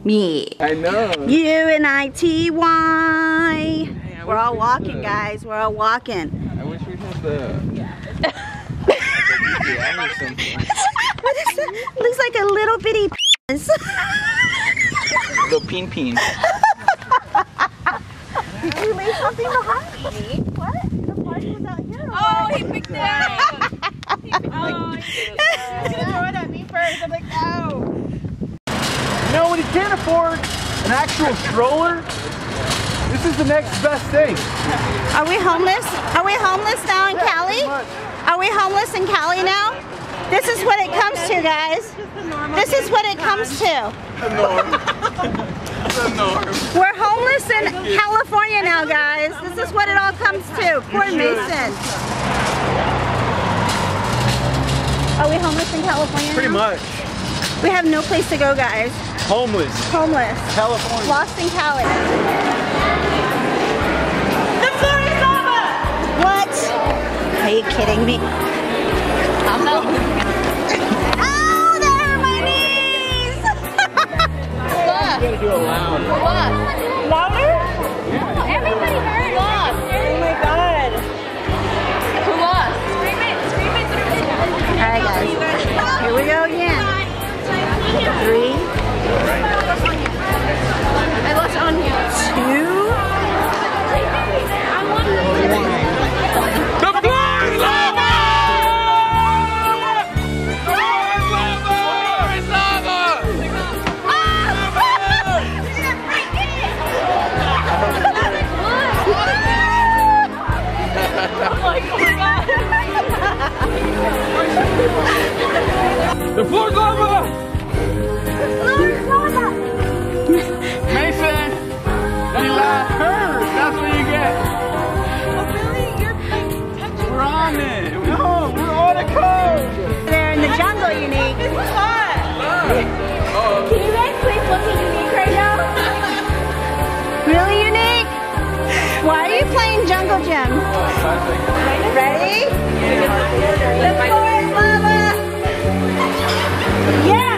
Yeah. I know. U-N-I-T-Y. We're all walking, guys. We're all walking. I wish we'd have the. What is that? Looks like a little bitty penis. Little peen peen. Did you leave something behind me? What? The party was out here. Oh, he picked it up. He's gonna throw it at me first. I'm like, no. You know, when you can't afford an actual stroller, this is the next best thing. Are we homeless? Are we homeless now in Cali? Are we homeless in Cali now? This is what it comes to, guys. This is what it comes to. The norm. The norm. We're homeless in California now, guys. This is what it all comes to. Poor Mason. Are we homeless in California Pretty now? much. We have no place to go, guys. Homeless. Homeless. California. Lost in Cali. The floor is lava. What? Are you kidding me? I'm not. Oh, that hurt my knees! You gotta do it loud. What? Louder? Yeah. Everybody heard. Who lost? Oh my god. Who lost? Scream it. Scream it. All right, guys. Here we go again. 3, I lost on you. 2, 1. The floor is lava! The floor's lava! Mason! You last heard! That's what you get! Oh really? You're touching. We're on it! No, we're on a code! They're in the jungle, Unique. This is hot. Can you guys please look at Unique right now? Really, Unique? Why are you playing Jungle Gym? Ready? The floor is lava! Yeah!